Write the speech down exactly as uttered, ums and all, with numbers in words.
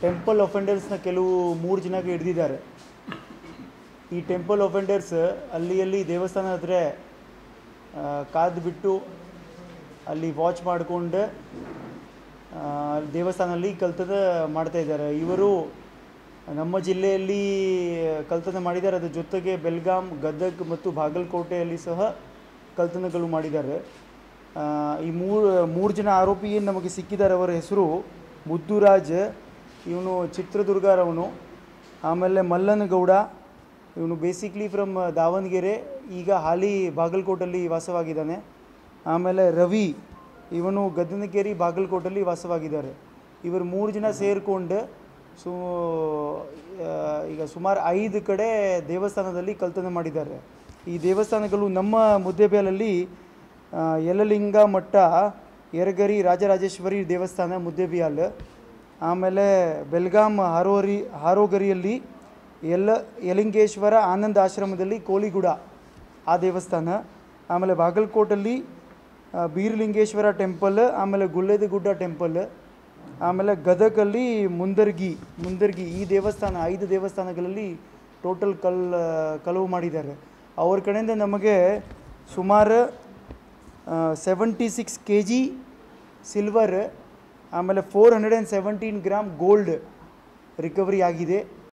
Temple ಅಫೆಂಡರ್ಸ್ನ ಕೆಲವು ಮೂರು ಜನಕ್ಕೆ ಹಿಡಿದಿದ್ದಾರೆ. ಈ ಟೆಂಪಲ್ ಅಫೆಂಡರ್ಸ್ ಅಲ್ಲಿ ಅಲ್ಲಿ ದೇವಸ್ಥಾನ ಹತ್ರ ಕಾದು ಬಿಟ್ಟು ಅಲ್ಲಿ ವಾಚ್ ಮಾಡಿಕೊಂಡು ದೇವಸ್ಥಾನದಲ್ಲಿ ಕಳ್ತನ ಮಾಡ್ತಾಯಿದ್ದಾರೆ. ಇವರು ನಮ್ಮ ಜಿಲ್ಲೆಯಲ್ಲಿ ಕಳ್ತನ ಮಾಡಿದ್ದಾರೆ, ಅದರ ಜೊತೆಗೆ ಬೆಲ್ಗಾಂ, ಗದಗ್ ಮತ್ತು ಬಾಗಲಕೋಟೆಯಲ್ಲಿ ಸಹ ಕಳ್ತನಗಳು ಮಾಡಿದ್ದಾರೆ. ಈ ಮೂರು ಮೂರು ಜನ ಆರೋಪಿ ಏನು ನಮಗೆ ಸಿಕ್ಕಿದ್ದಾರೆ, ಅವರ ಹೆಸರು ಮುದ್ದುರಾಜ್, ಇವನು ಚಿತ್ರದುರ್ಗರವನು. ಆಮೇಲೆ ಮಲ್ಲನಗೌಡ, ಇವನು ಬೇಸಿಕ್ಲಿ ಫ್ರಮ್ ದಾವಣಗೆರೆ, ಈಗ ಹಾಲಿ ಬಾಗಲಕೋಟಲ್ಲಿ ವಾಸವಾಗಿದ್ದಾನೆ. ಆಮೇಲೆ ರವಿ, ಇವನು ಗದನಗೆರೆ ಬಾಗಲಕೋಟಲ್ಲಿ ವಾಸವಾಗಿದ್ದಾರೆ. ಇವರು ಮೂರು ಜನ ಸೇರಿಕೊಂಡು ಸು ಈಗ ಸುಮಾರು ಐದು ಕಡೆ ದೇವಸ್ಥಾನದಲ್ಲಿ ಕಳ್ತನ ಮಾಡಿದ್ದಾರೆ. ಈ ದೇವಸ್ಥಾನಗಳು ನಮ್ಮ ಮುದ್ದೇಬಿಹಾಲಲ್ಲಿ ಯಲಲಿಂಗ ಮಠ, ಯರಗರಿ ರಾಜರಾಜೇಶ್ವರಿ ದೇವಸ್ಥಾನ ಮುದ್ದೇಬಿಹಾಲ್, ಆಮೇಲೆ ಬೆಲ್ಗಾಂ ಹಾರೋರಿ ಹಾರೋಗರಿಯಲ್ಲಿ ಯಲ್ಲ ಯಲಿಂಗೇಶ್ವರ ಆನಂದ ಆಶ್ರಮದಲ್ಲಿ ಕೋಳಿಗುಡ ಆ ದೇವಸ್ಥಾನ, ಆಮೇಲೆ ಬಾಗಲಕೋಟಲ್ಲಿ ಬೀರಲಿಂಗೇಶ್ವರ ಟೆಂಪಲ್, ಆಮೇಲೆ ಗುಲ್ಲೇದಗುಡ್ಡ ಟೆಂಪಲ್, ಆಮೇಲೆ ಗದಗಲ್ಲಿ ಮುಂದರ್ಗಿ ಮುಂದರ್ಗಿ ಈ ದೇವಸ್ಥಾನ, ಐದು ದೇವಸ್ಥಾನಗಳಲ್ಲಿ ಟೋಟಲ್ ಕಲ್ ಕಳವು ಮಾಡಿದ್ದಾರೆ. ಅವ್ರ ಕಡೆಯಿಂದ ನಮಗೆ ಸುಮಾರು seventy six K G silver, ಆಮೇಲೆ four hundred and seventeen gram gold recovery ಆಗಿದೆ.